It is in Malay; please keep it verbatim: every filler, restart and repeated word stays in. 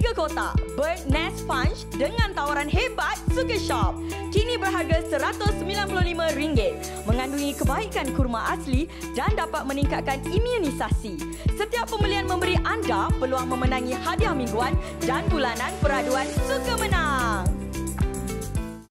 tiga kotak Bird Nest Punch dengan tawaran hebat Sugar Shop. Kini berharga seratus sembilan puluh lima ringgit. Mengandungi kebaikan kurma asli dan dapat meningkatkan imunisasi. Setiap pembelian memberi anda peluang memenangi hadiah mingguan dan bulanan peraduan Suka Menang.